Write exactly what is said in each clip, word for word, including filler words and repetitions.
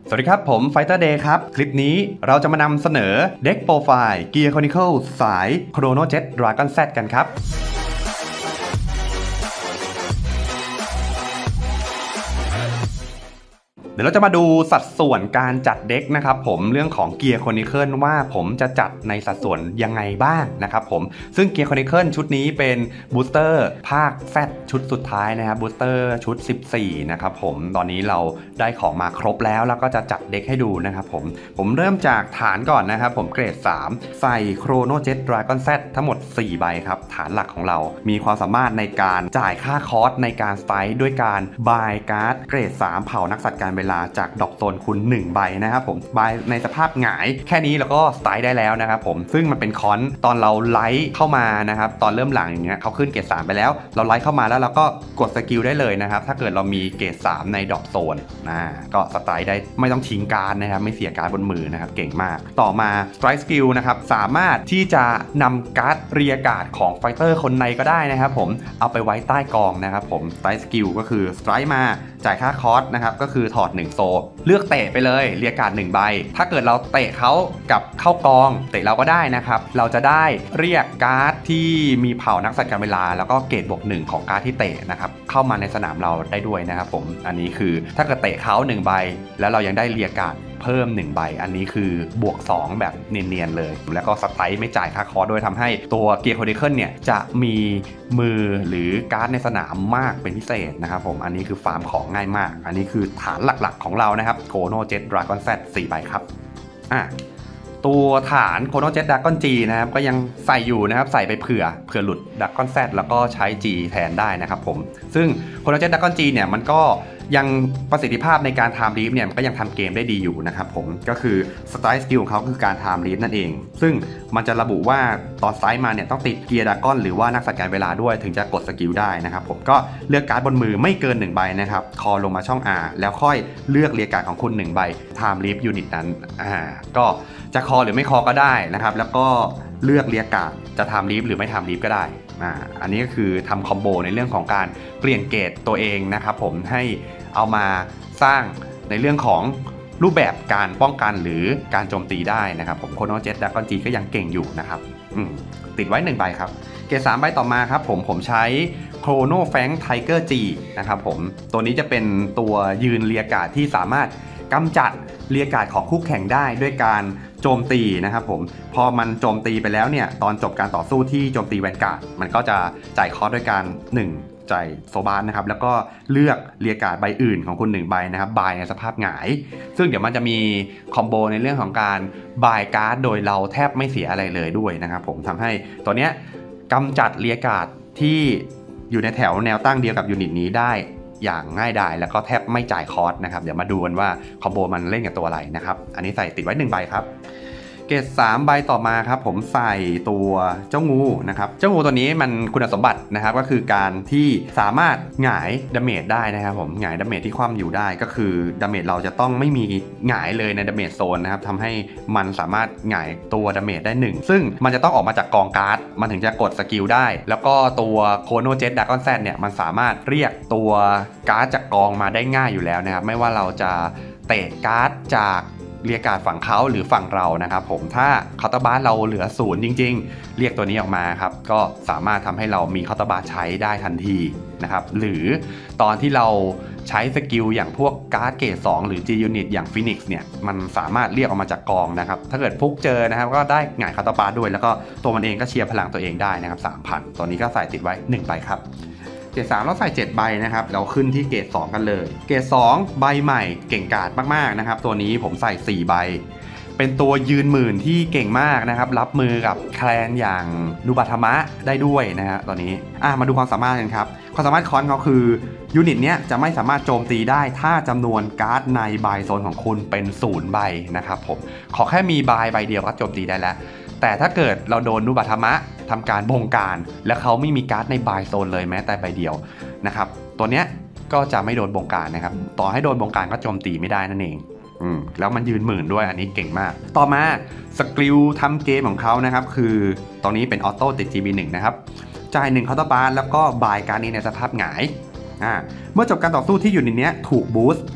สวัสดีครับผมไฟเตอร์เดย์ครับคลิปนี้เราจะมานำเสนอเด็กโปรไฟล์ Gear Chronicle สาย Chrono Jet Dragon Z กันครับเดี๋ยวเราจะมาดูสัดส่วนการจัดเด็กนะครับผมเรื่องของ Gear Chronicle ว่าผมจะจัดในสัดส่วนยังไงบ้างนะครับผมซึ่ง Gear Chronicle ชุดนี้เป็นบูสเตอร์ภาค Z ชุดสุดท้ายนะครับบูสเตอร์ชุดสิบสี่นะครับผมตอนนี้เราได้ของมาครบแล้วแล้วก็จะจัดเด็กให้ดูนะครับผมผมเริ่มจากฐานก่อนนะครับผมเกรดสามใส่ Chrono Jet Dragon Z ทั้งหมดสี่ใบครับฐานหลักของเรามีความสามารถในการจ่ายค่าคอสในการสไตล์ด้วยการบายการ์ดเกรดสามเผ่านักสัตว์การเวลาจากดอกโซนคุณหนึ่งใบนะครับผมใบในสภาพหงายแค่นี้แล้วก็สไตล์ได้แล้วนะครับผมซึ่งมันเป็นคอนตอนเราไลท์เข้ามานะครับตอนเริ่มหลังอย่างเงี้ยเขาขึ้นเกรดสามไปแล้วเราไลท์เข้ามาแล้วเราก็กดสกิลได้เลยนะครับถ้าเกิดเรามีเกรดสามในดอกโซนนะก็สไตล์ได้ไม่ต้องทิ้งการ์ดนะครับไม่เสียการ์ดบนมือนะครับเก่งมากต่อมาสไตร์สกิลนะครับสามารถที่จะนำการ์ดเรียกการ์ดของไฟเตอร์คนในก็ได้นะครับผมเอาไปไว้ใต้กองนะครับผมสไตร์สกิลก็คือสไตร์มาจ่ายค่าคอสนะครับก็คือถอดหนึ่งโซเลือกเตะไปเลยเรียกการ์ดหนึ่งใบถ้าเกิดเราเตะเขากับเข้ากองเตะเราก็ได้นะครับเราจะได้เรียกการ์ดที่มีเผ่านักสัตว์การเวลาแล้วก็เกรดบวกหนึ่งของการ์ดที่เตะนะครับเข้ามาในสนามเราได้ด้วยนะครับผมอันนี้คือถ้าเกิดเตะเขาหนึ่งใบแล้วเรายังได้เรียกการ์ดเพิ่มหนึ่งใบอันนี้คือบวกสองแบบเนียนๆเลยแล้วก็สไตล์ไม่จ่ายค่าคอร์สด้วยทำให้ตัว Gear Chronicle เนี่ยจะมีมือหรือการ์ดในสนามมากเป็นพิเศษนะครับผมอันนี้คือฟาร์มของง่ายมากอันนี้คือฐานหลักๆของเรานะครับ Chrono Jet Dragon Z สี่ใบครับอ่ะตัวฐาน Chrono Jet Dragon G นะครับก็ยังใส่อยู่นะครับใส่ไปเผื่อเผื่อหลุด Dragon Z แล้วก็ใช้ G แทนได้นะครับผมซึ่ง Chrono Jet Dragon G เนี่ยมันก็ยังประสิทธิภาพในการไทม์ลีฟเนี่ยมันก็ยังทำเกมได้ดีอยู่นะครับผมก็คือสไตล์สกิลของเขาคือการไทม์ลีฟนั่นเองซึ่งมันจะระบุว่าตอนสไตล์มาเนี่ยต้องติดเกียร์ดากอนหรือว่านักสัตว์การเวลาด้วยถึงจะกดสกิลได้นะครับผมก็เลือกการ์ดบนมือไม่เกินหนึ่งใบนะครับคอลงมาช่อง R แล้วค่อยเลือกเรียกการ์ดของคุณหนึ่งใบไทม์ลีฟยูนิตนั้นอ่าก็จะคอหรือไม่คอก็ได้นะครับแล้วก็เลือกเรียกการ์ดจะไทม์ลีฟหรือไม่ไทม์ลีฟก็ได้อ่าอันนี้ก็คือทำคอมโบในเรื่องของการเปลี่ยนเกรดตัวเองนะครับผมให้เอามาสร้างในเรื่องของรูปแบบการป้องกันหรือการโจมตีได้นะครับผม Chrono Jet Dragon G ก็ยังเก่งอยู่นะครับติดไว้หนึ่งใบครับเกรดสามใบต่อมาครับผมผมใช้ Chrono Fang Tiger G นะครับผมตัวนี้จะเป็นตัวยืนเรียกการ์ดที่สามารถกำจัดเรียกการ์ดของคู่แข่งได้ด้วยการโจมตีนะครับผมพอมันโจมตีไปแล้วเนี่ยตอนจบการต่อสู้ที่โจมตีแวนการ์ดมันก็จะจ่ายคอสด้วยการหนึ่งจ่ายโซบานนะครับแล้วก็เลือกเรียกการ์ดใบอื่นของคุณหนึ่งใบนะครับบายในสภาพหงายซึ่งเดี๋ยวมันจะมีคอมโบในเรื่องของการบายการ์ดโดยเราแทบไม่เสียอะไรเลยด้วยนะครับผมทำให้ตัวเนี้ยกำจัดเรียกการ์ดที่อยู่ในแถวแนวตั้งเดียวกับยูนิตนี้ได้อย่างง่ายดายแล้วก็แทบไม่จ่ายคอสนะครับเดี๋ยวมาดูกันว่าคอมโบมันเล่นกับตัวอะไรนะครับอันนี้ใส่ติดไว้หนึ่งใบครับเกรดสามใบต่อมาครับผมใส่ตัวเจ้างูนะครับเจ้างูตัวนี้มันคุณสมบัตินะครับก็คือการที่สามารถหงายดาเมจได้นะครับผมหงายดาเมจที่คว่ำอยู่ได้ก็คือดาเมจเราจะต้องไม่มีหงายเลยในดาเมจโซนนะครับทำให้มันสามารถหงายตัวดาเมจได้หนึ่งซึ่งมันจะต้องออกมาจากกองการ์ดมันถึงจะกดสกิลได้แล้วก็ตัว Chrono Jet Dragon Z เนี่ยมันสามารถเรียกตัวการ์ดจากกองมาได้ง่ายอยู่แล้วนะครับไม่ว่าเราจะเตะการ์ดจากเรียกการ์ดฝั่งเขาหรือฝั่งเรานะครับผมถ้าเคาน์เตอร์บาร์เราเหลือศูนย์จริงๆเรียกตัวนี้ออกมาครับก็สามารถทำให้เรามีเคาน์เตอร์บาร์ใช้ได้ทันทีนะครับหรือตอนที่เราใช้สกิลอย่างพวกการ์ดเกรดสองหรือ G Unit อย่าง Phoenix เนี่ยมันสามารถเรียกออกมาจากกองนะครับถ้าเกิดฟุกเจอนะครับก็ได้หงายเคาน์เตอร์บาร์ด้วยแล้วก็ตัวมันเองก็เชียร์พลังตัวเองได้นะครับ สามพัน ตัวนี้ก็ใส่ติดไว้หนึ่งใบครับเกรดสามเราใส่เจ็ดใบนะครับเราขึ้นที่เกรดสองกันเลยเกรดสองใบใหม่เก่งกาจมากๆนะครับตัวนี้ผมใส่สี่ใบเป็นตัวยืนหมื่นที่เก่งมากนะครับรับมือกับแคลนอย่างนูบาทามะได้ด้วยนะฮะตอนนี้อ่ะมาดูความสามารถกันครับความสามารถคอนเขาคือยูนิตเนี้ยจะไม่สามารถโจมตีได้ถ้าจำนวนการ์ดในบายโซนของคุณเป็นศูนย์ใบนะครับผมขอแค่มีบายใบเดียวก็โจมตีได้แล้วแต่ถ้าเกิดเราโดนนูบาทามะทำการบงการแล้วเขาไม่มีการ์ดในบายโซนเลยแม้แต่ใบเดียวนะครับตัวเนี้ยก็จะไม่โดนบงการนะครับต่อให้โดนบงการก็โจมตีไม่ได้นั่นเองอืมแล้วมันยืนหมื่นด้วยอันนี้เก่งมากต่อมาสกิลทำเกมของเขานะครับคือตอนนี้เป็นออโต้ติด จี บี หนึ่ง นะครับจ่ายหนึ่งเคาน์เตอร์บาร์แล้วก็บายการ์ดนี้ในสภาพหงายอ่าเมื่อจบการต่อสู้ที่อยู่ในนี้ถูกบูสต์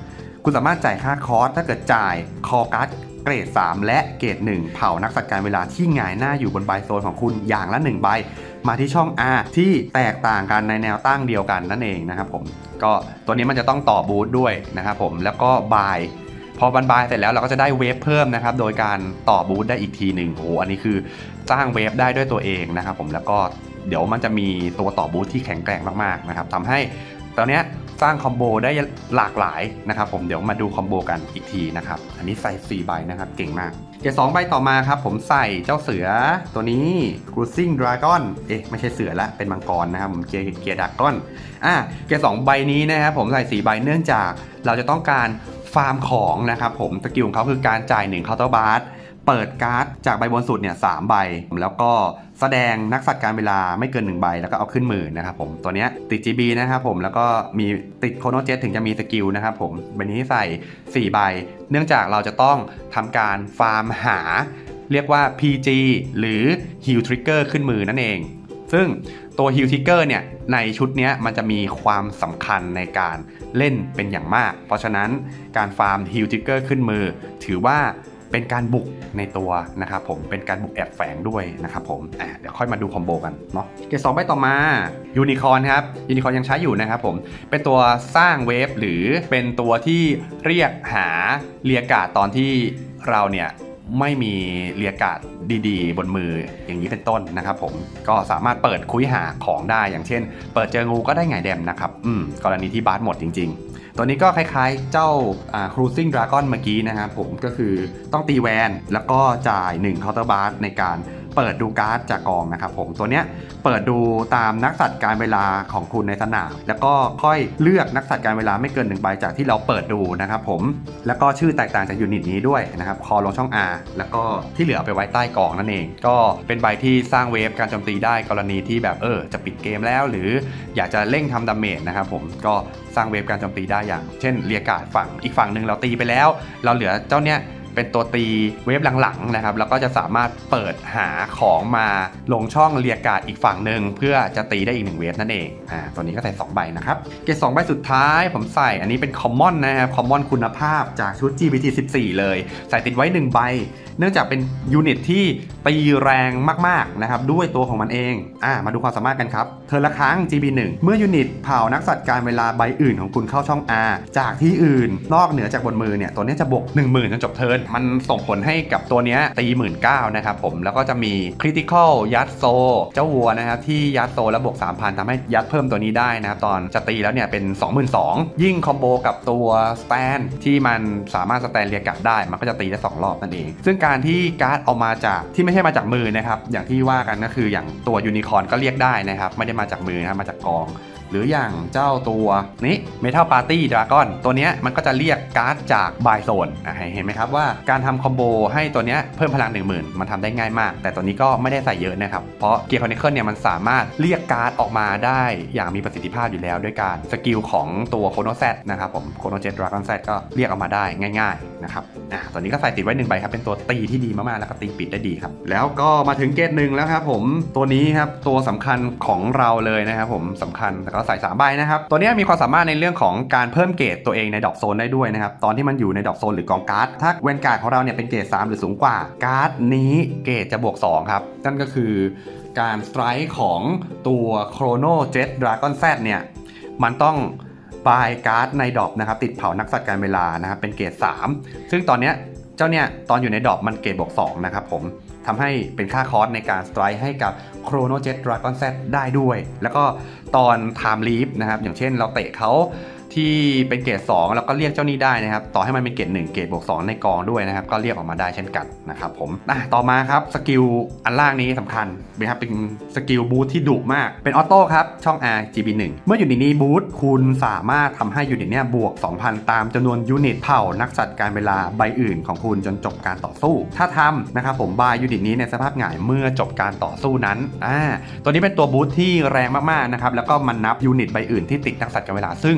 คุณสามารถจ่ายค่าคอร์สถ้าเกิดจ่ายคอการ์ดเกรดสามและเกรดหนึ่งเผ่านักสัตว์การเวลาที่หงายหน้าอยู่บนใบโซนของคุณอย่างละหนึ่งใบมาที่ช่อง R ที่แตกต่างกันในแนวตั้งเดียวกันนั่นเองนะครับผมก็ตัวนี้มันจะต้องต่อบูทด้วยนะครับผมแล้วก็บายพอบันบายเสร็จแล้วเราก็จะได้เวฟเพิ่มนะครับโดยการต่อบูทได้อีกทีหนึ่งโอ้อันนี้คือสร้างเวฟได้ด้วยตัวเองนะครับผมแล้วก็เดี๋ยวมันจะมีตัวต่อบูทที่แข็งแกร่งมากๆนะครับทำให้ตอนนี้สร้างคอมโบได้หลากหลายนะครับผมเดี๋ยวมาดูคอมโบกันอีกทีนะครับอันนี้ใส่สี่ใบนะครับเก่งมากเกียร์สองใบต่อมาครับผมใส่เจ้าเสือตัวนี้ Cruising Dragon เอ๊ะไม่ใช่เสือละเป็นมังกรนะครับผมเกียร์เกียร์ดากอนอ่ะเกียร์สองใบนี้นะครับผมใส่สี่ใบเนื่องจากเราจะต้องการฟาร์มของนะครับผมสกิลของเขาคือการจ่ายหนึ่งเคาน์เตอร์บาร์เปิดการ์ดจากใบบนสุดเนี่ยสามใบแล้วก็แสดงนักสัตว์การเวลาไม่เกินหนึ่งใบแล้วก็เอาขึ้นมือนะครับผมตัวนี้ติด จี บี นะครับผมแล้วก็มีติดโคโนเจ็ตถึงจะมีสกิลนะครับผมใบนี้ใส่สี่ใบเนื่องจากเราจะต้องทำการฟาร์มหาเรียกว่า พี จี หรือ Heal Trigger ขึ้นมือนั่นเองซึ่งตัว Heal Trigger เนี่ยในชุดนี้มันจะมีความสำคัญในการเล่นเป็นอย่างมากเพราะฉะนั้นการฟาร์ม Heal Trigger ขึ้นมือถือว่าเป็นการบุกในตัวนะครับผมเป็นการบุกแอบแฝงด้วยนะครับผมอ่ะเดี๋ยวค่อยมาดูคอมโบกันเนาะเกรดสองใบต่อมายูนิคอร์นครับยูนิคอร์นยังใช้อยู่นะครับผมเป็นตัวสร้างเวฟหรือเป็นตัวที่เรียกหาเรียกาดตอนที่เราเนี่ยไม่มีเรียกาดดีๆบนมืออย่างนี้เป็นต้นนะครับผมก็สามารถเปิดคุยหาของได้อย่างเช่นเปิดเจองูก็ได้ไงแดมนะครับอืมกรณีที่บาสหมดจริงๆตัวนี้ก็คล้ายๆเจ้า Cruising Dragon เมื่อกี้นะครับผมก็คือต้องตีแวนแล้วก็จ่ายหนึ่งเคาน์เตอร์บาร์ในการเปิดดูการ์ดจากกองนะครับผมตัวเนี้ยเปิดดูตามนักสัตว์การเวลาของคุณในสนามแล้วก็ค่อยเลือกนักสัตว์การเวลาไม่เกินหนึ่งใบจากที่เราเปิดดูนะครับผมแล้วก็ชื่อแตกต่างจากยูนิตนี้ด้วยนะครับคอลงช่อง R แล้วก็ที่เหลือไปไว้ใต้กองนั่นเองก็เป็นใบที่สร้างเวฟการโจมตีได้กรณีที่แบบเออจะปิดเกมแล้วหรืออยากจะเร่งทำดาเมจนะครับผมก็สร้างเวฟการโจมตีได้อย่างเช่นเรียกการ์ดฝั่งอีกฝั่งหนึ่งเราตีไปแล้วเราเหลือเจ้าเนี้ยเป็นตัวตีเวฟหลังๆนะครับแล้วก็จะสามารถเปิดหาของมาลงช่องเรียกการ์ดอีกฝั่งหนึ่งเพื่อจะตีได้อีกหนึ่งเวฟนั่นเองอ่าตัวนี้ก็ใส่สองใบนะครับเกรดสองใบสุดท้ายผมใส่อันนี้เป็นคอมมอนนะครับคอมมอนคุณภาพจากชุด จี บี ที สิบสี่เลยใส่ติดไว้หนึ่งใบเนื่องจากเป็นยูนิตที่ตีแรงมากๆนะครับด้วยตัวของมันเองอ่ามาดูความสามารถกันครับเธอละครั้ง จี บี หนึ่ง เมื่อยูนิตเผ่านักสัตว์การเวลาใบอื่นของคุณเข้าช่อง R จากที่อื่นนอกเหนือจากบนมือเนี่ยตัวนี้จะบวก หนึ่งหมื่น จนจบเทิร์นมันส่งผลให้กับตัวนี้ตี หนึ่งหมื่นเก้าพัน นะครับผมแล้วก็จะมีคริติคอลยัดโซเจ้าวัวนะครับที่ยัดโซแล้วบวก สามพัน ทำให้ยัดเพิ่มตัวนี้ได้นะครับตอนจะตีแล้วเนี่ยเป็น สองหมื่นสองพัน ยิ่งคอมโบกับตัวสแตนที่มันสามารถสแตนเรียกการ์ดได้มันก็จะตีได้สองรอบนั่นเองซึ่งการที่การ์ดออกมาจากที่ไม่ใช่มาจากมือนะครับอย่างที่ว่ากันก็คืออย่างตัวยูนิคอร์นก็เรียกได้นะครับไม่ได้มาจากมือนะมาจากกองหรืออย่างเจ้าตัวนี้ Metal Party Dragon ตัวนี้มันก็จะเรียกการ์ดจากบายโซนเห็นไหมครับว่าการทำคอมโบให้ตัวนี้เพิ่มพลัง หนึ่งหมื่น มันทำได้ง่ายมากแต่ตัวนี้ก็ไม่ได้ใส่เยอะนะครับเพราะเกียร์คอนิเคิลเนี่ยมันสามารถเรียกการ์ดออกมาได้อย่างมีประสิทธิภาพอยู่แล้วด้วยการสกิลของตัวโคโนแซดนะครับผมโคโนเจ็ตดราก้อนแซดก็เรียกออกมาได้ง่ายๆนะครับอ่ะตัวนี้ก็ใส่ติดไว้หนึ่งใบครับเป็นตัวตีที่ดีมากๆแล้วก็ตีปิดได้ดีครับแล้วก็มาถึงเกรดหนึ่งแล้วครับผมตัวนี้ครับตัวสำคัญของเราเลยนะครับผมสำคัญแต่ก็ใส่สามใบนะครับตัวนี้มีความสามารถในเรื่องของการเพิ่มเกรดตัวเองในดรอปโซนได้ด้วยนะครับตอนที่มันอยู่ในดรอปโซนหรือกองการ์ดถ้าแวนการ์ดของเราเนี่ยเป็นเกรดสามหรือสูงกว่าการ์ดนี้เกรดจะบวกสองครับนั่นก็คือการสไตรค์ของตัวโครโนเจ็ตดราก้อนแซดเนี่ยมันต้องบายการ์ดในดรอปนะครับติดเผานักสัตว์การเวลานะครับเป็นเกรดสามซึ่งตอนนี้เจ้าเนี่ยตอนอยู่ในดรอปมันเกรดบวกสองนะครับผมทำให้เป็นค่าคอสในการสไตรค์ให้กับโครโนเจ็ตดราก้อนแซดได้ด้วยแล้วก็ตอนไทม์ลีฟนะครับอย่างเช่นเราเตะเขาที่เป็นเกรดสองแล้วก็เรียกเจ้านี้ได้นะครับต่อให้มันเป็นเกรดหนึ่งเกรดบวกสองในกองด้วยนะครับก็เรียกออกมาได้เช่นกันนะครับผมต่อมาครับสกิลอันล่างนี้สำคัญนะครับเป็นสกิลบูทที่ดุมากเป็นออโต้ครับช่อง R จี บี หนึ่ง เมื่อยูนิตนี้บูทคุณสามารถทำให้ยูนิตเนี้ยบวก สองพัน ตามจำนวนยูนิตเผ่านักสัตว์การเวลาใบอื่นของคุณจนจบการต่อสู้ถ้าทำนะครับผมบายยูนิตนี้ในสภาพหงายเมื่อจบการต่อสู้นั้นอ่าตัวนี้เป็นตัวบูทที่แรงมากๆนะครับแล้วก็มันนับยูนิตใบอื่นที่ติดนักสัตว์การเวลาซึ่งทั้งเด็ก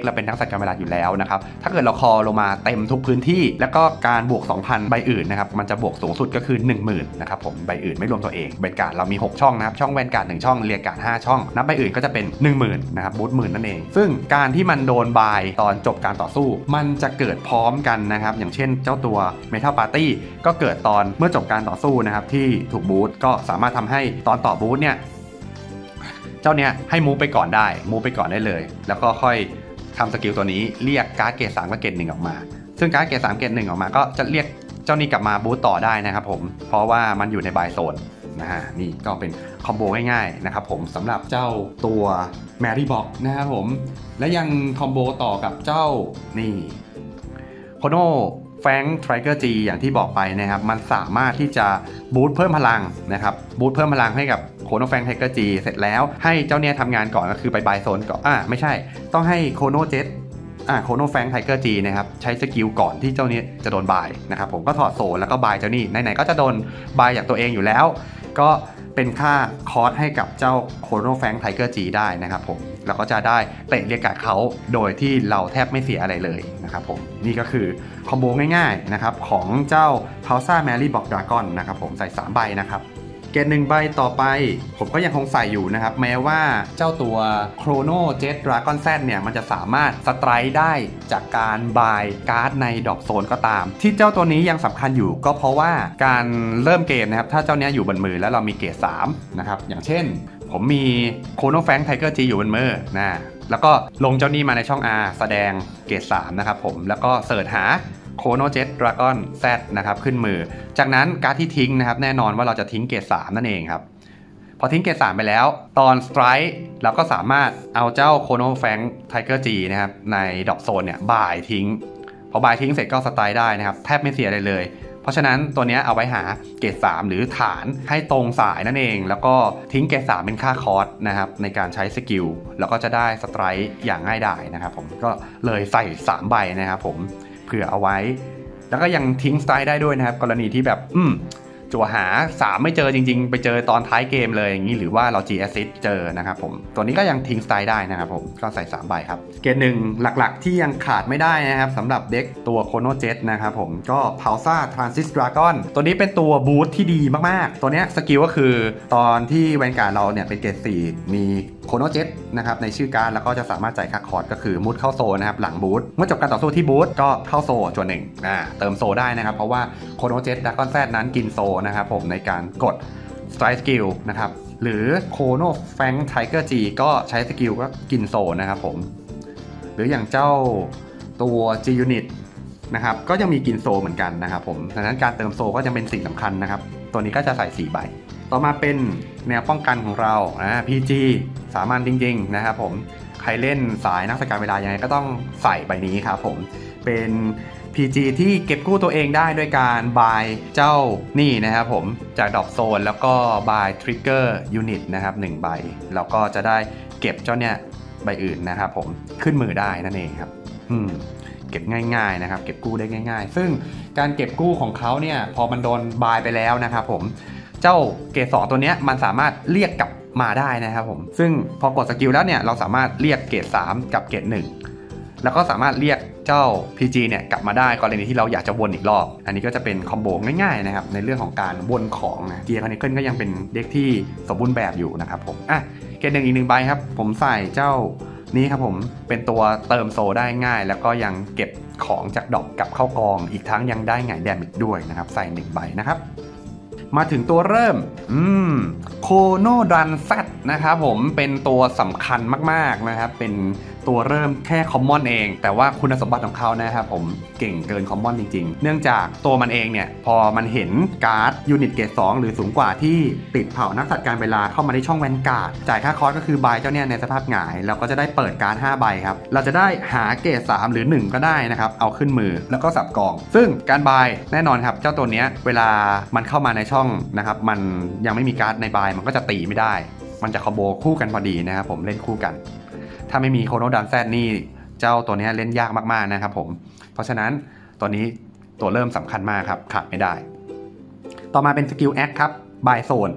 และเป็นนักสัตว์การเวลาอยู่แล้วนะครับถ้าเกิดเราคอลงมาเต็มทุกพื้นที่แล้วก็การบวก สองพัน ใบอื่นนะครับมันจะบวกสูงสุดก็คือ หนึ่งหมื่น นะครับผมใบอื่นไม่รวมตัวเองแวนการ์ดเรามีหกช่องนะครับช่องแวนการ์ดหนึ่งช่องเรียกการ์ดห้าช่องนับใบอื่นก็จะเป็น หนึ่งหมื่น นะครับบูทหมื่นนั่นเองซึ่งการที่มันโดนบายตอนจบการต่อสู้มันจะเกิดพร้อมกันนะครับอย่างเช่นเจ้าตัว Metal Party ก็เกิดตอนเมื่อจบการต่อสู้นะครับที่ถูกบูทก็สามารถทำให้ตอนต่อบูทเนี่ยเจ้าเนี้ยให้มูฟไปก่อนได้มูฟไปก่อนได้เลยแล้วก็ค่อยทำสกิลตัวนี้เรียกการ์ดเกรดสามกับเกรดหนึ่งออกมาซึ่งการ์ดเกรดสามเกรดหนึ่งออกมาก็จะเรียกเจ้านี้กลับมาบูทต่อได้นะครับผมเพราะว่ามันอยู่ในบายโซนนะฮะนี่ก็เป็นคอมโบง่ายๆนะครับผมสำหรับเจ้าตัวแมรี่บ็อกนะครับผมและยังคอมโบต่อกับเจ้านี่โคโนแฟงไทรเกอร์จีอย่างที่บอกไปนะครับมันสามารถที่จะบูทเพิ่มพลังนะครับบูทเพิ่มพลังให้กับโคโนแฟงไทรเกอร์จีเสร็จแล้วให้เจ้าเนี้ยทำงานก่อนก็คือไปบายโซนก่อนอ่าไม่ใช่ต้องให้โคโนเจ็ตอ่าโคโนแฟงไทเกอร์จีนะครับใช้สกิลก่อนที่เจ้านี้จะโดนบายนะครับผมก็ถอดโซนแล้วก็บายเจ้านี่ไหนๆก็จะโดนบายอย่างตัวเองอยู่แล้วก็เป็นค่าคอสให้กับเจ้าโคโนแฟงไทเกอร์จีได้นะครับผมแล้วก็จะได้เตะเรียกการ์ดเขาโดยที่เราแทบไม่เสียอะไรเลยนะครับผมนี่ก็คือคอมโบง่ายๆนะครับของเจ้า Pulsa Mary Block Dragon นะครับผมใส่สามใบนะครับเกรดหนึ่งใบต่อไปผมก็ยังคงใส่อยู่นะครับแม้ว่าเจ้าตัว Chrono Jet Dragon Z เนี่ยมันจะสามารถสไตร์ได้จากการบายการ์ดในดอกโซนก็ตามที่เจ้าตัวนี้ยังสำคัญอยู่ก็เพราะว่าการเริ่มเกมนะครับถ้าเจ้านี้อยู่บนมือแล้วเรามีเกรดสามนะครับอย่างเช่นผมมี Chrono Fang Tiger G อยู่บนมือนะแล้วก็ลงเจ้านี้มาในช่อง R แสดงเกรดสามนะครับผมแล้วก็เสิร์ชหาChrono Jet Dragon Z นะครับขึ้นมือจากนั้นการ์ดที่ทิ้งนะครับแน่นอนว่าเราจะทิ้งเกรดสามนั่นเองครับพอทิ้งเกรดสามไปแล้วตอน Strike เราก็สามารถเอาเจ้า Chrono Fang Tiger G นะครับในดอกโซนเนี่ยบ่ายทิ้งพอบายทิ้งเสร็จก็สไตล์ได้นะครับแทบไม่เสียอะไรเลยเพราะฉะนั้นตัวนี้เอาไว้หาเกรดสามหรือฐานให้ตรงสายนั่นเองแล้วก็ทิ้งเกรดสามเป็นค่าคอร์สนะครับในการใช้สกิลแล้วก็จะได้สไตร์อย่างง่ายดายนะครับผมก็เลยใส่สามใบนะครับผมเผื่อเอาไว้แล้วก็ยังทิ้งสไตล์ได้ด้วยนะครับกรณีที่แบบอืมจั่วหาสามไม่เจอจริงๆไปเจอตอนท้ายเกมเลยอย่างนี้หรือว่าเรา G Assist เจอนะครับผมตัวนี้ก็ยังทิ้งสไตล์ได้นะครับผมก็ใส่สามใบครับเกรดหนึ่งหลักๆที่ยังขาดไม่ได้นะครับสำหรับเด็กตัว Chrono Jet นะครับผมก็ Pulsa Transit Dragon ตัวนี้เป็นตัวบูทที่ดีมากๆตัวนี้สกิลก็คือตอนที่แวนการ์ดเราเนี่ยเป็นเกรดสี่มีโคโนเจ็ตนะครับในชื่อการ์ดแล้วก็จะสามารถจ่ายค่าคอร์สก็คือมุดเข้าโซนะครับหลังบูทเมื่อจบการต่อสู้ที่บูทก็เข้าโซจวนหนึ่งอ่าเติมโซได้นะครับเพราะว่าโคโนเจ็ตดักกอนแซดนั้นกินโซนะครับผมในการกดสไตร์สกิลนะครับหรือโคโนแฟงไทเกอร์จีก็ใช้สกิลก็กินโซนะครับผมหรืออย่างเจ้าตัว G Unit นะครับก็ยังมีกินโซเหมือนกันนะครับผมดังนั้นการเติมโซก็จะเป็นสิ่งสำคัญนะครับตัวนี้ก็จะใส่สี่ใบต่อมาเป็นแนวป้องกันของเราอ่า พี จี สามัญจริงๆนะครับผมใครเล่นสายนักสการเวลายังไงก็ต้องใส่ใบนี้ครับผมเป็น พี จี ที่เก็บกู้ตัวเองได้ด้วยการบายเจ้านี่นะครับผมจากดอกโซนแล้วก็บายทริกเกอร์ยูนิตนะครับหนึ่งใบแล้วก็จะได้เก็บเจ้าเนี่ยใบอื่นนะครับผมขึ้นมือได้นั่นเองครับอืมเก็บง่ายๆนะครับเก็บกู้ได้ง่ายๆซึ่งการเก็บกู้ของเขาเนี่ยพอมันโดนบายไปแล้วนะครับผมเจ้าเกรดสองตัวนี้มันสามารถเรียกกลับมาได้นะครับผมซึ่งพอกดสกิลแล้วเนี่ยเราสามารถเรียกเกรดสามกับเกรดหนึ่งแล้วก็สามารถเรียกเจ้า พี จี เนี่ยกลับมาได้กรณีที่เราอยากจะวนอีกรอบอันนี้ก็จะเป็นคอมโบง่ายๆนะครับในเรื่องของการวนของนะเกียร์คานิเคิลก็ยังเป็นเด็กที่สมบูรณ์แบบอยู่นะครับผมอ่ะเกรดหนึ่งอีกหนึ่งใบครับผมใส่เจ้านี้ครับผมเป็นตัวเติมโซได้ง่ายแล้วก็ยังเก็บของจากดอกกลับเข้ากองอีกทั้งยังได้หงายแดมอีกด้วยนะครับใส่หนึ่งใบนะครับมาถึงตัวเริ่มอืมโคโนดันแซดนะครับผมเป็นตัวสำคัญมากๆนะครับเป็นตัวเริ่มแค่คอมมอนเองแต่ว่าคุณสมบัติของเขานะครับผมเก่งเกินคอมมอนจริงๆเนื่องจากตัวมันเองเนี่ยพอมันเห็นการ์ดยูนิตเกรดสองหรือสูงกว่าที่ติดเผ่านักสัตว์การเวลาเข้ามาในช่องแวนการ์ดจ่ายค่าคอร์สก็คือบายเจ้าเนี่ยในสภาพหงายเราก็จะได้เปิดการ์ดห้าใบครับเราจะได้หาเกรดสามหรือหนึ่งก็ได้นะครับเอาขึ้นมือแล้วก็สับกองซึ่งการบายแน่นอนครับเจ้าตัวเนี้ยเวลามันเข้ามาในช่องนะครับมันยังไม่มีการ์ดในบายมันก็จะตีไม่ได้มันจะคอมโบคู่กันพอดีนะครับผมเล่นคู่กันถ้าไม่มีโคโนดันแซดนี่เจ้าตัวนี้เล่นยากมากๆนะครับผมเพราะฉะนั้นตัวนี้ตัวเริ่มสำคัญมากครับขาดไม่ได้ต่อมาเป็นสกิลแอคครับบายโซน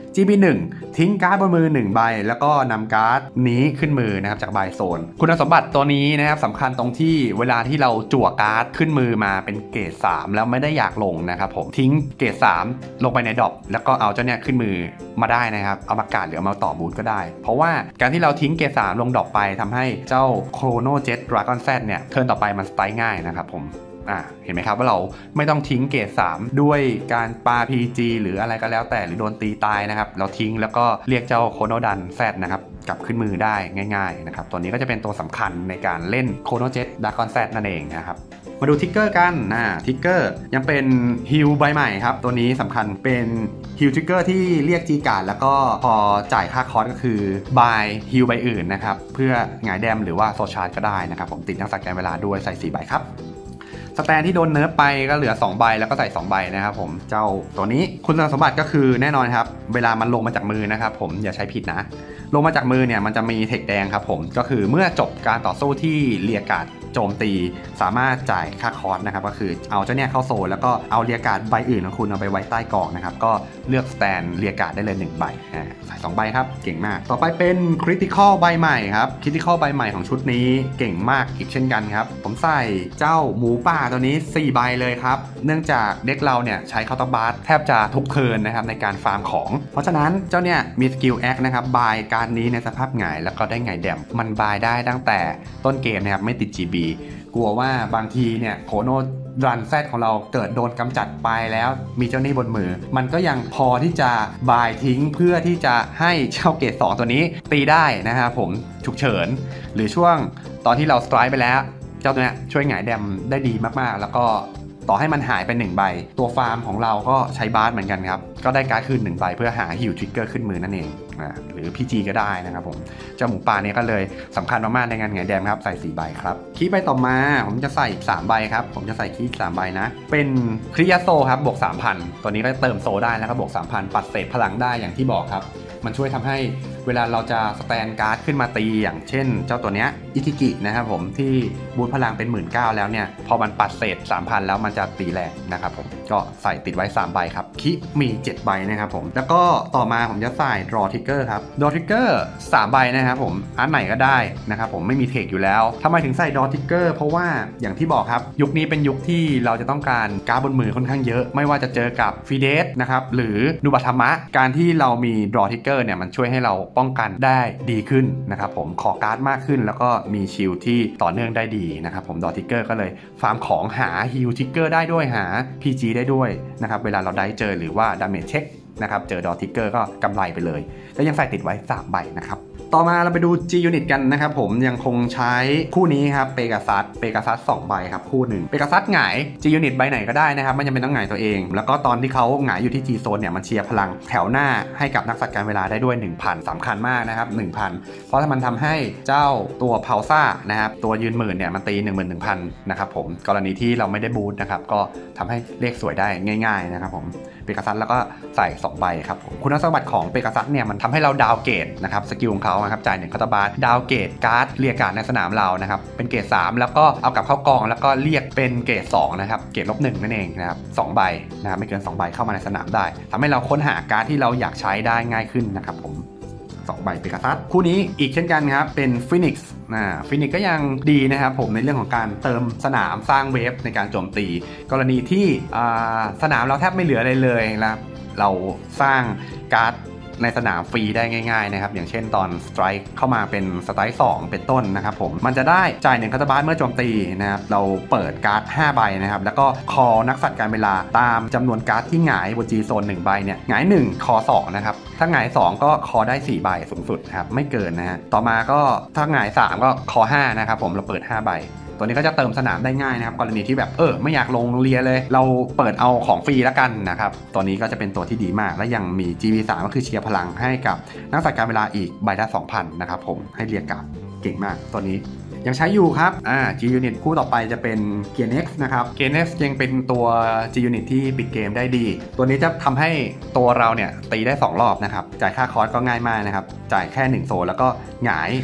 จี บี หนึ่ง ทิ้งการ์ดบนมือหนึ่งใบแล้วก็นำการ์ดนี้ขึ้นมือนะครับจากใบโซนคุณสมบัติตัวนี้นะครับสำคัญตรงที่เวลาที่เราจั่วการ์ดขึ้นมือมาเป็นเกรดสามแล้วไม่ได้อยากลงนะครับผมทิ้งเกรดสามลงไปในดรอปแล้วก็เอาเจ้าเนี่ยขึ้นมือมาได้นะครับเอามากาดหรือเอามาต่อบูทก็ได้เพราะว่าการที่เราทิ้งเกรดสามลงดรอปไปทำให้เจ้าโครโนเจ็ตดราก้อนแซดเนี่ยเทิร์นต่อไปมันสไตล์ง่ายนะครับผมอ่าเห็นไหมครับว่าเราไม่ต้องทิ้งเกรดสามด้วยการปา พี จี หรืออะไรก็แล้วแต่หรือโดนตีตายนะครับเราทิ้งแล้วก็เรียกเจ้าโคโนดันแซดนะครับกลับขึ้นมือได้ง่ายๆนะครับตัวนี้ก็จะเป็นตัวสำคัญในการเล่นโคโนเจ็ตดราก้อนแซดนั่นเองนะครับมาดูทิกเกอร์กันนะทิกเกอร์ยังเป็นฮิลใบใหม่ครับตัวนี้สำคัญเป็นฮิลทิกเกอร์ที่เรียกจีการ์ดแล้วก็พอจ่ายค่าคอสก็คือบายฮิลใบอื่นนะครับเพื่อหงายแดมหรือว่าโซชาร์จก็ได้นะครับผมติดนักสักการเวลาด้วยใส่สี่ใบครับสแตนที่โดนเนิร์ฟไปก็เหลือสองใบแล้วก็ใส่สองใบนะครับผมเจ้าตัวนี้คุณสมบัติก็คือแน่นอนครับเวลามันลงมาจากมือนะครับผมอย่าใช้ผิดนะลงมาจากมือเนี่ยมันจะมีเทคแดงครับผมก็คือเมื่อจบการต่อสู้ที่เรียกการ์ดโจมตีสามารถจ่ายค่าคอสนะครับก็คือเอาเจ้าเนี่ยเข้าโซนแล้วก็เอาเรียการ์ดใบอื่นของคุณเอาไปไว้ใต้กล่องนะครับก็เลือกสแตนเรียการ์ดได้เลยหนึ่งใบใส่สองใบครับเก่งมากต่อไปเป็นคริติคอลใบใหม่ครับคริติคอลใบใหม่ของชุดนี้เก่งมากอีกเช่นกันครับผมใส่เจ้าหมูป่าตัวนี้สี่ใบเลยครับเนื่องจากเด็กเราเนี่ยใช้เคาน์เตอร์บาร์แทบจะทุกเทิร์นนะครับในการฟาร์มของเพราะฉะนั้นเจ้าเนี่ยมีสกิลแอคนะครับบายการนี้ในสภาพหงายแล้วก็ได้หงายแดมมันบายได้ตั้งแต่ต้นเกมนะครับไม่ติด จี บี กลัวว่าบางทีเนี่ยโคโนรันแซดของเราเกิดโดนกำจัดไปแล้วมีเจ้านี่บนมือมันก็ยังพอที่จะบายทิ้งเพื่อที่จะให้เจ้าเกรดสองตัวนี้ตีได้นะครับผมฉุกเฉินหรือช่วงตอนที่เราสไตร์ไปแล้วเจ้าตัวนี้ช่วยหงายแดมได้ดีมากๆแล้วก็ต่อให้มันหายไปหนึ่งใบตัวฟาร์มของเราก็ใช้บาสเหมือนกันครับก็ได้การ์ดคืนหนึ่งใบเพื่อหาฮิลทริกเกอร์ขึ้นมือนั่นเองนะหรือ พี จี ก็ได้นะครับผมเจ้าหมูป่าเนี่ยก็เลยสำคัญมากๆในงานหงายแดมครับใส่สี่ใบครับคีย์ใบต่อมาผมจะใส่สามใบครับผมจะใส่คีย์สามใบนะเป็นคริยาโซครับบวก สามพัน ตัวนี้ก็เติมโซได้แล้วก็บวก สามพัน ปัดเศษพลังได้อย่างที่บอกครับมันช่วยทำให้เวลาเราจะสแตนการ์ดขึ้นมาตีอย่างเช่นเจ้าตัวเนี้ยอิทิกินะครับผมที่บูทพลังเป็น หนึ่งหมื่นเก้าพัน แล้วเนี่ยพอมันปัดเศษ สามพัน แล้วมันจะตีแรงนะครับผมก็ใส่ติดไว้สามใบครับคิมีเจ็ดใบนะครับผมแล้วก็ต่อมาผมจะใส่ draw trigger ครับ draw trigger สามใบนะครับผมอันไหนก็ได้นะครับผมไม่มีเทคอยู่แล้วทำไมถึงใส่ draw trigger เพราะว่าอย่างที่บอกครับยุคนี้เป็นยุคที่เราจะต้องการการ์ดบนมือค่อนข้างเยอะไม่ว่าจะเจอกับฟีเดสนะครับหรือนูบัตธรรมะการที่เรามี draw trigger เนี่ยมันช่วยให้เราป้องกันได้ดีขึ้นนะครับผมขอการ์ดมากขึ้นแล้วก็มีชิลที่ต่อเนื่องได้ดีนะครับผม draw trigger ก็เลยฟาร์มของหา heal trigger ได้ด้วยหา พี จี ได้ด้วยนะครับเวลาเราได้เจอหรือว่า damage check นะครับเจอ draw trigger ก็กำไรไปเลยก็ยังใส่ติดไว้สามใบนะครับต่อมาเราไปดู G Unit กันนะครับผมยังคงใช้คู่นี้ครับเปกาซัสเปกาซัสสองใบครับคู่หนึ่งเปกาซัสหงาย G Unit ใบไหนก็ได้นะครับไม่จำเป็นต้องหงายตัวเองแล้วก็ตอนที่เขาหงายอยู่ที่ G Zone เนี่ยมันเชียร์พลังแถวหน้าให้กับนักสัตว์การเวลาได้ด้วย หนึ่งพัน สำคัญมากนะครับ หนึ่งพัน เพราะถ้ามันทำให้เจ้าตัวเพาซ่านะครับตัวยืนหมื่นเนี่ยมันตี หนึ่งหมื่นหนึ่งพัน นะครับผมกรณีที่เราไม่ได้บูทนะครับก็ทำให้เลขสวยได้ง่ายๆนะครับผมเปกาซัสแล้วก็ใส่สองใบครับผมคุณสมบัติของเปกาซัสเนี่ยมันทำให้เราดาวเกรดนะครับสกิลของเขานะครับจ่ายหนึ่งคาตาบาร์ดาวเกรดการ์ดเรียกการ์ดในสนามเรานะครับเป็นเกรดสามแล้วก็เอากลับเข้ากองแล้วก็เรียกเป็นเกรดสองนะครับเกรดลบหนึ่งนั่นเองนะครับสองใบนะครับไม่เกินสองใบเข้ามาในสนามได้ทำให้เราค้นหาการ์ดที่เราอยากใช้ได้ง่ายขึ้นนะครับผมสองใบเปกาซัสคู่นี้อีกเช่นกันครับเป็นฟินิกซ์นะฟินิกซ์ก็ยังดีนะครับผมในเรื่องของการเติมสนามสร้างเวฟในการโจมตีกรณีที่สนามเราแทบไม่เหลืออะไรเลยนะเราสร้างการ์ดในสนามฟรีได้ง่ายๆนะครับอย่างเช่นตอนสไตร์เข้ามาเป็นสไตร์สองเป็นต้นนะครับผมมันจะได้จ่ายหนึ่งคาตาบาร์เมื่อโจมตีนะครับเราเปิดการ์ดห้าใบนะครับแล้วก็คอนักสัตว์การเวลาตามจำนวนการ์ดที่หงายบน G โซนหนึ่งใบเนี่ยหงายหนึ่งคอสองนะครับถ้าหงายสองก็คอได้สี่ใบสูงสุดครับไม่เกินนะฮะต่อมาก็ถ้าหงายสามก็คอห้านะครับผมเราเปิดห้าใบตัวนี้ก็จะเติมสนามได้ง่ายนะครับกรณีที่แบบเออไม่อยากลงเรียเลยเราเปิดเอาของฟรีแล้วกันนะครับตัวนี้ก็จะเป็นตัวที่ดีมากและยังมี จี วี สาม ก็คือเชียร์พลังให้กับนักสัตว์การเวลาอีกใบละ สองพัน นะครับผมให้เรียกการ์ดเก่งมากตัวนี้ยังใช้อยู่ครับอ่า G Unit คู่ต่อไปจะเป็น เกียร์ Next นะครับ เกียร์ Next ยังเป็นตัว G Unit ที่ปิดเกมได้ดีตัวนี้จะทำให้ตัวเราเนี่ยตีได้สองรอบนะครับจ่ายค่าคอสก็ง่ายมากนะครับจ่ายแค่หนึ่งโซนแล้วก็หงายต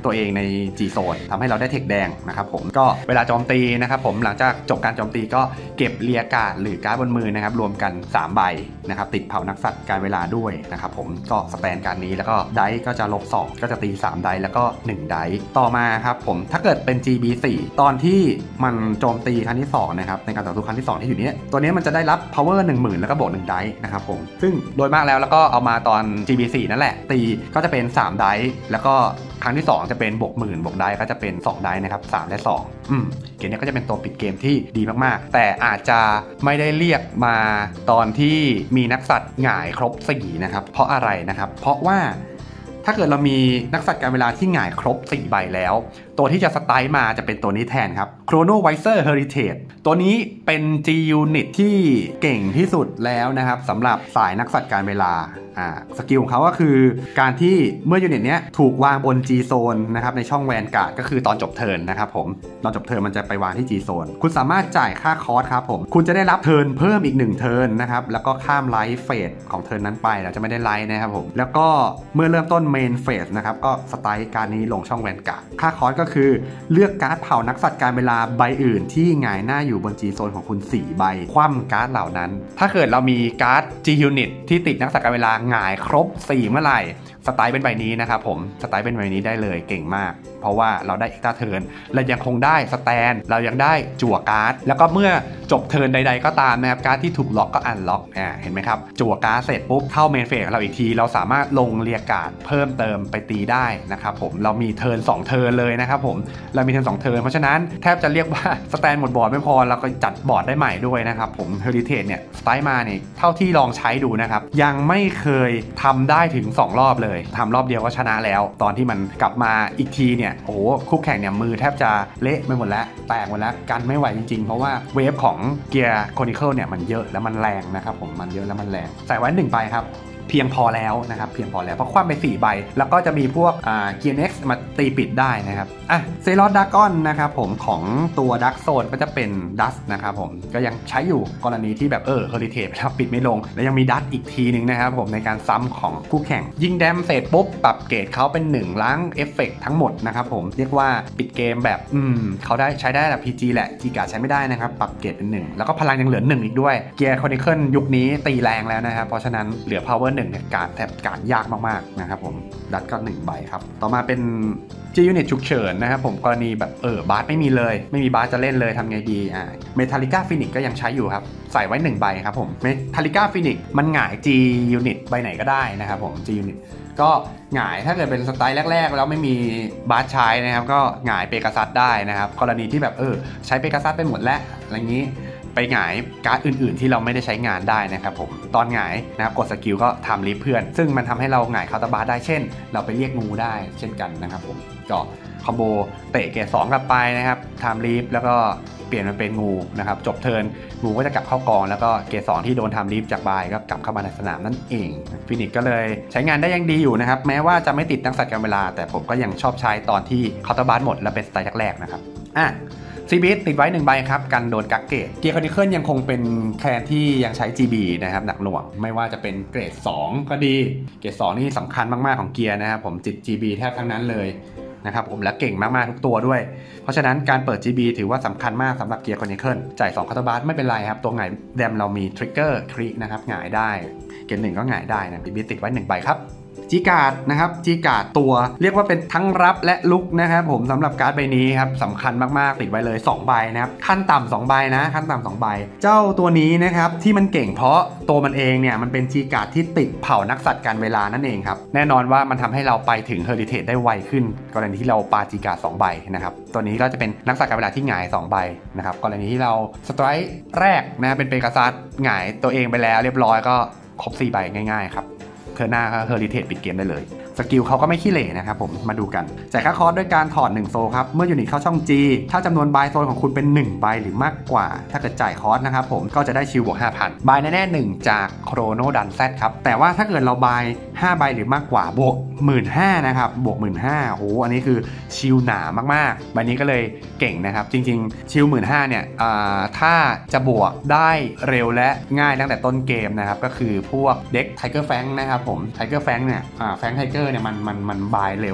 ตัวเองใน G Zone ทำให้เราได้เทคแดงนะครับผมก็เวลาโจมตีนะครับผมหลังจากจบการโจมตีก็เก็บเรียกการ์ดหรือการ์ดบนมือนะครับรวมกันสามใบนะครับติดเผานักสัตว์การเวลาด้วยนะครับผมก็สแตนการนี้แล้วก็ไดส์ก็จะลบสองก็จะตีสามไดส์แล้วก็หนึ่งไดส์ต่อมาครับผมถ้าเกิดเป็น จี บี โฟร์ ตอนที่มันโจมตีครั้งที่สองนะครับในการต่อสู้ครั้งที่สองที่อยู่นี้ตัวนี้มันจะได้รับ power หนึ่งหมื่นแล้วก็บวกหนึ่งไดส์นะครับผมซึ่งโดยมากแล้วแล้วก็เอามาตอน จี บี โฟร์ นั่นแหละตีก็จะเป็นสามไดส์แล้วก็ครั้งที่สองจะเป็นบวกหมื่นบวกได้ก็จะเป็นสองได้นะครับสามและสองอืมเกมนี้ก็จะเป็นตัวปิดเกมที่ดีมากๆแต่อาจจะไม่ได้เรียกมาตอนที่มีนักสัตว์หงายครบสี่นะครับเพราะอะไรนะครับเพราะว่าถ้าเกิดเรามีนักสัตว์การเวลาที่หงายครบสี่ใบแล้วตัวที่จะสไตล์มาจะเป็นตัวนี้แทนครับ Chrono Visor Heritage ตัวนี้เป็น G Unit ที่เก่งที่สุดแล้วนะครับสำหรับสายนักสัตว์การเวลาอ่าสกิลของเขาก็คือการที่เมื่อยูนิตเนี้ยถูกวางบน G Zone นะครับในช่องแวนการ์ดก็คือตอนจบเทิร์นนะครับผมตอนจบเทิร์นมันจะไปวางที่ G Zone คุณสามารถจ่ายค่าคอสครับผมคุณจะได้รับเทิร์นเพิ่มอีกหนึ่งเทิร์นนะครับแล้วก็ข้ามไลฟ์เฟสของเทิร์นนั้นไปเราจะไม่ได้ไลฟ์นะครับผมแล้วก็เมื่อเริ่มต้นเมนเฟสนะครับก็สไตล์การนี้ลงช่องแวนการ์ดค่าคอสก็คือเลือกการ์ดเผานักสัตว์การเวลาใบอื่นที่หงายหน้าอยู่บน G Zone ของคุณสี่ใบคว่ำการ์ดเหล่านั้นถ้าเกิดเรามีการ์ด G Unit ที่ติดนักสัตว์การเวลาหงายครบสี่เมื่อไหร่สไตล์เป็นใบนี้นะครับผมสไตล์เป็นใบนี้ได้เลยเก่งมากเพราะว่าเราได้เอ็กซ์ตร้าเทิร์นเรายังคงได้สแตนเรายังได้จั่วการ์ดแล้วก็เมื่อจบเทิร์นใดๆก็ตามนะครับการ์ดที่ถูกล็อกก็อันล็อกอ่าเห็นไหมครับจั่วการ์ดเสร็จปุ๊บเข้าเมนเฟสเราอีกทีเราสามารถลงเรียกการ์ดเพิ่มเติมไปตีได้นะครับผมเรามีเทิร์นสองเทิร์นเลยนะครับผมเรามีเทิร์นสองเทิร์นเพราะฉะนั้นแทบจะเรียกว่าสแตนหมดบอร์ดไม่พอเราก็จัดบอร์ดได้ใหม่ด้วยนะครับผมเฮอริเทจเนี่ยสไตล์มาเนี่ยเท่าที่ลองใช้ดูนะครับยังไม่เคยทำได้ถึงสองรอบเลยทำรอบเดียวก็ชนะแล้วตอนที่มันกลับมาอีกทีเนี่ยโอ้โหคู่แข่งเนี่ยมือแทบจะเละไปหมดแล้วแตกหมดแล้วกันไม่ไหวจริงๆเพราะว่าเวฟของเกียร์โคนิเคิลเนี่ยมันเยอะแล้วมันแรงนะครับผมมันเยอะแล้วมันแรงใส่ไว้หนึ่งใบครับเพียงพอแล้วนะครับเพียงพอแล้วเพราะคว่ำไปสี่ใบแล้วก็จะมีพวกอ่าเกียร์เน็กซ์มาตีปิดได้นะครับอ่ะเซรอสดากอนนะครับผมของตัวดักโซนก็จะเป็นดัสนะครับผมก็ยังใช้อยู่กรณีที่แบบเออเฮอริเทจแล้วปิดไม่ลงแล้วยังมีดัสอีกทีหนึ่งนะครับผมในการซ้ำของคู่แข่งยิงแดมเสร็จปุ๊บปรับเกรดเขาเป็นหนึ่งล้างเอฟเฟกต์ทั้งหมดนะครับผมเรียกว่าปิดเกมแบบอืมเขาได้ใช้ได้แต่ พี จี แหละ จี การ์ดใช้ไม่ได้นะครับปรับเกรดเป็นหนึ่งแล้วก็พลังยังเหลือหนึ่งอีกด้วยเกียร์โคนิเคิลยุคนี้ตีแรงแล้วนะครับเพราะฉะนั้นเหลือ power หนึ่งเนี่ยการแทบการยากมากๆนะครับผมดัดก็หนึ่งใบครับต่อมาเป็น G Unit ฉุกเฉินนะครับผมกรณีแบบเออบาสไม่มีเลยไม่มีบาสจะเล่นเลยทำไงดีอ่าเมทัลลิก้าฟินิกก็ยังใช้อยู่ครับใส่ไว้หนึ่งใบครับผมเมทัลลิก้าฟินิกมันหงาย G Unit ใบไหนก็ได้นะครับผม G Unit ก็หงายถ้าเกิดเป็นสไตล์แรกๆแล้วไม่มีบาสใช้นะครับก็หงายเปกาซัสได้นะครับกรณีที่แบบเออใช้เปกาซัสไปหมดแล้วอะไรอย่างนี้ไปหงายการ์ดอื่นๆที่เราไม่ได้ใช้งานได้นะครับผมตอนหงายนะครับกดสกิลก็ทำรีเพื่อนซึ่งมันทำให้เราหงายคาร์ตบาร์ได้เช่นเราไปเรียกงูได้เช่นกันนะครับผมก็คอมโบเตะเกรดสองกลับไปนะครับทำรีฟแล้วก็เปลี่ยนมาเป็นงูนะครับจบเทิร์นงูก็จะกลับเข้ากองแล้วก็เกรดสองที่โดนทำรีฟจากบายก็กลับเข้ามาในสนามนั่นเองฟินิกก็เลยใช้งานได้ยังดีอยู่นะครับแม้ว่าจะไม่ติดนักสัตว์การเวลาแต่ผมก็ยังชอบใช้ตอนที่คาร์ตบาร์หมดและเป็นสไตล์แรกๆนะครับอ่ะซีบีติดไว้หนึ่งใบครับกันโดนกักเกตเกียร์คอนิเคิลยังคงเป็นแคลนที่ยังใช้ จี บี นะครับหนักหน่วงไม่ว่าจะเป็นเกรดสองก็ดีเกรดสองนี่สำคัญมากๆของเกียร์นะครับผมจิต จี บี แทบทั้งนั้นเลยนะครับผมและเก่งมากๆทุกตัวด้วยเพราะฉะนั้นการเปิด จี บี ถือว่าสำคัญมากสำหรับเกียร์คอนิเคิลจ่ายสองคาร์ตบาร์ไม่เป็นไรครับตัวหงายแดมเรามีทริกเกอร์คลินะครับหงายได้เกรดหนึ่งก็หงายได้นะซีบีติดไว้หนึ่งใบครับจีการ์ดนะครับจีการ์ดตัวเรียกว่าเป็นทั้งรับและลุกนะครับผมสำหรับการ์ดใบนี้ครับสำคัญมากๆติดไว้เลยสองใบนะครับขั้นต่ำสองใบนะขั้นต่ำสองใบเจ้าตัวนี้นะครับที่มันเก่งเพราะตัวมันเองเนี่ยมันเป็นจีการ์ดที่ติดเผานักสัตว์การเวลานั่นเองครับแน่นอนว่ามันทำให้เราไปถึงเฮอริเทจได้ไวขึ้นกรณีที่เราปาจีการ์ดสองใบนะครับตัวนี้ก็จะเป็นนักสัตว์การเวลาที่หงายสองใบนะครับกรณีที่เราสไตร์แรกนะเป็นเปกาซัสหงายตัวเองไปแล้วเรียบร้อยก็ครบสี่ใบง่ายๆครับเธอหน้าก็เฮอริเทจปิดเกมได้เลยสกิลเขาก็ไม่ขี้เหร่นะครับผมมาดูกันจ่ายค่าคอร์สด้วยการถอดหนึ่งโซครับเมื่อยูนิตเข้าช่อง G ถ้าจำนวนบายโซนของคุณเป็นหนึ่งใบหรือมากกว่าถ้าเกิดจ่ายคอร์สนะครับผมก็จะได้ชิลบวก ห้าพัน บายแน่ๆหนึ่งจากโครโนดันแซดครับแต่ว่าถ้าเกิดเราบายห้าใบหรือมากกว่าบวก หนึ่งหมื่นห้าพัน นะครับบวก หนึ่งหมื่นห้าพัน โอ้อันนี้คือชิลหนามากๆใบนี้ก็เลยเก่งนะครับจริงๆชิล หนึ่งหมื่นห้าพัน เนี่ยถ้าจะบวกได้เร็วและง่ายตั้งแต่ต้นเกมนะครับก็คือพวกเด็กไทเกอร์แฟงนะครับผมไทเกอร์แฟงเนี่ยแฟงไทเกอร์เนี่ยมันมันมันบายเร็ว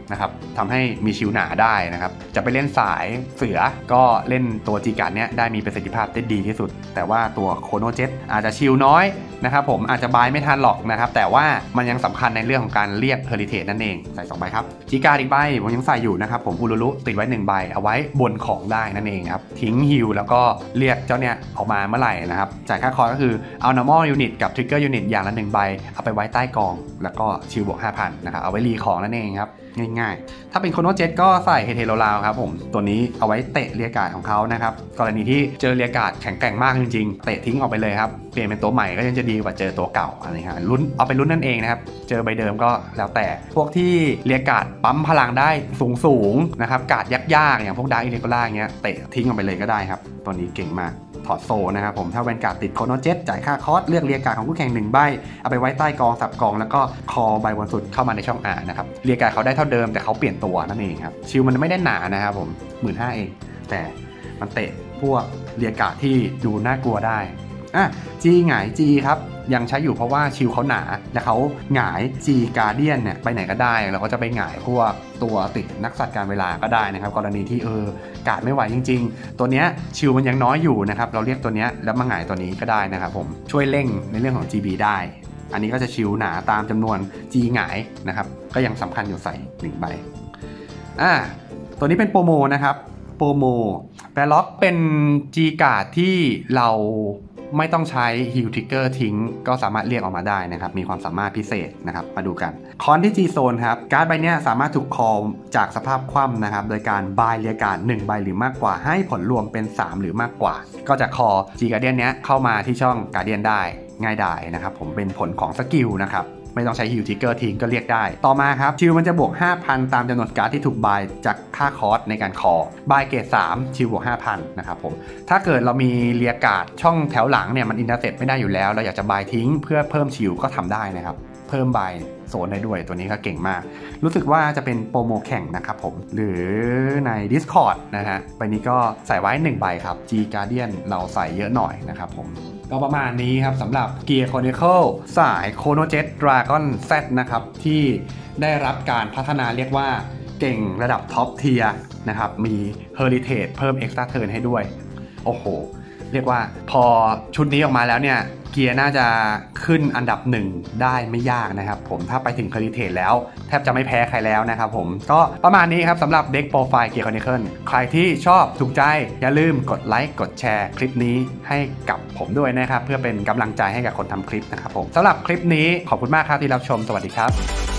นะครับทำให้มีชิลหนาได้นะครับจะไปเล่นสายเสือก็เล่นตัวจีการ์ดเนี้ยได้มีประสิทธิภาพได้ดีที่สุดแต่ว่าตัวโคโนเจ็ตอาจจะชิลน้อยนะครับผมอาจจะบายไม่ทันหรอกนะครับแต่ว่ามันยังสำคัญในเรื่องของการเรียกเฮอริเทจนั่นเองใส่สองใบครับจีการ์ดอีกใบผมยังใส่อยู่นะครับผมอุลุลุติดไว้หนึ่งใบเอาไว้บนของได้นั่นเองครับทิ้งฮิลแล้วก็เรียกเจ้าเนี้ยออกมาเมื่อไหร่นะครับจ่ายค่าคอร์ก็คือเอา normal unit กับ trigger unit อย่างละหนึ่งใบเอาไปไว้ใต้กองแล้วก็ชิลบวก ห้าพัน นะครับเอาไว้รีของนั่นเองครับง่ายๆถ้าเป็นโคโนเจ็ตก็ใส่เฮเทโรลาวครับผมตัวนี้เอาไว้เตะเรียกการ์ดของเขานะครับกรณีที่เจอเรียกการ์ดแข็งแกร่งมากจริงๆเตะทิ้งออกไปเลยครับเปลี่ยนเป็นตัวใหม่ก็ยังจะดีกว่าเจอตัวเก่าอะไรครับลุ้นเอาไปลุ้นนั่นเองนะครับเจอใบเดิมก็แล้วแต่พวกที่เรียกการ์ดปั๊มพลังได้สูงๆนะครับการ์ดยากๆอย่างพวกดาร์กอิเล็กโกล่าเงี้ยเตะทิ้งออกไปเลยก็ได้ครับตัวนี้เก่งมากถอดโซนะครับผมถ้าแวนการ์ดติดโคโนเจ็ตจ่ายค่าคอสเลือกเรียกการ์ดของคู่แข่งหนึ่งใบเอาไปไว้ใต้กองสับกองแล้วก็คอใบบนสุดเข้ามาในช่องอ่านนะครับเรียกการ์ดเขาได้เท่าเดิมแต่เขาเปลี่ยนตัวนั่นเองครับชิลมันไม่ได้หนานะครับผมหมื่นห้าเองแต่มันเตะพวกเรียกการ์ดที่ดูน่ากลัวได้อ่ะจีหงายจีครับยังใช้อยู่เพราะว่าชิลเขาหนาและเขาหงายจีการ์เดียนเนี่ยไปไหนก็ได้แล้วก็จะไปหงายพวกตัวติดนักสัตว์การเวลาก็ได้นะครับกรณีที่เออกาดไม่ไหวจริงๆตัวเนี้ยชิลมันยังน้อยอยู่นะครับเราเรียกตัวเนี้ยแล้วมาหงายตัวนี้ก็ได้นะครับผมช่วยเร่งในเรื่องของ จี บี ได้อันนี้ก็จะชิลหนาตามจำนวน G หงายนะครับก็ยังสำคัญอยู่ใส่หนึ่งใบอ่าตัวนี้เป็นโปรโมนะครับโปรโมแปรล็อกเป็น G การ์ดที่เราไม่ต้องใช้ฮิลทิกเกอร์ทิ้งก็สามารถเรียกออกมาได้นะครับมีความสามารถพิเศษนะครับมาดูกันคอนที่ G Zone ครับการ์ดใบนี้สามารถถูกคอลจากสภาพคว่ำนะครับโดยการบายเรียกการ์ดหนึ่งใบหรือมากกว่าให้ผลรวมเป็นสามหรือมากกว่าก็จะคอ G Guardian เนี้ยเข้ามาที่ช่อง Guardian ได้ง่ายดายนะครับผมเป็นผลของสกิลนะครับไม่ต้องใช้ฮิลทิกเกอร์ทิ้งก็เรียกได้ต่อมาครับชิลมันจะบวก ห้าพัน ตามจำนวนการ์ดที่ถูกบายจากค่าคอสในการคอบายเกรดสามชิลบวก ห้าพัน นะครับผมถ้าเกิดเรามีเรียกการ์ดช่องแถวหลังเนี่ยมันอินเตอร์เซ็ตไม่ได้อยู่แล้วเราอยากจะบายทิ้งเพื่อเพิ่มชิลก็ทำได้นะครับเพิ่มบายโซนได้ด้วยตัวนี้ก็เก่งมากรู้สึกว่าจะเป็นโปรโมแข่งนะครับผมหรือใน Discord นะฮะใบนี้ก็ใส่ไว้หนึ่งใบครับ G Guardian เราใส่เยอะหน่อยนะครับผมก็ประมาณนี้ครับสำหรับ Gear Chronicle สาย Chronojet Dragon Z นะครับที่ได้รับการพัฒนาเรียกว่าเก่งระดับท็อปเทียร์นะครับมี Heritage เพิ่ม Extra Turn ให้ด้วยโอ้โหเรียกว่าพอชุดนี้ออกมาแล้วเนี่ยเกียร์น่าจะขึ้นอันดับหนึ่งได้ไม่ยากนะครับผมถ้าไปถึงคาริเทตแล้วแทบจะไม่แพ้ใครแล้วนะครับผมก็ประมาณนี้ครับสำหรับเด็กโปรไฟล์เกียร์คอนิเคิลใครที่ชอบถูกใจอย่าลืมกดไลค์กดแชร์คลิปนี้ให้กับผมด้วยนะครับเพื่อเป็นกำลังใจให้กับคนทำคลิปนะครับผมสำหรับคลิปนี้ขอบคุณมากครับที่รับชมสวัสดีครับ